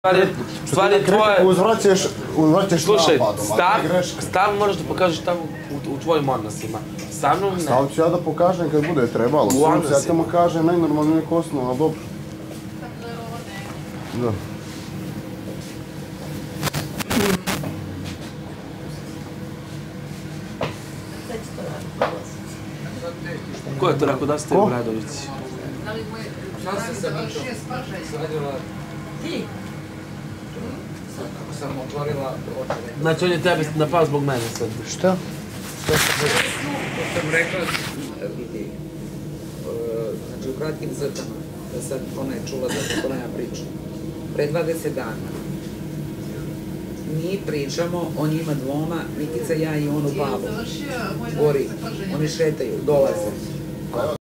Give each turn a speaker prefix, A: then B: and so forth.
A: Stvari tvoje...
B: Uzvraćaš
A: Slušaj,
B: napadom,
A: stav moraš da pokažeš tamo u tvojim odnosima. Sa mnom ne.
B: Stav ću ja da pokažem kad bude trebalo.
A: U odnosima.
B: Ja tamo kažem najnormalno neko osnovu, ali dobro. Da.
A: Ko je to rekao da ste Obradović?
C: Ti? Kako sam otvorila oči.
A: Znači on je tebe napao zbog mene sad.
B: Šta?
C: To sam rekla, vidi, znači u kratkim crtama, da sad ona je čula da ona ja pričam. Pre 20 dana mi pričamo o njima dvoma, Mikica, ja i on u pubu. Gori, oni šetaju, dolaze.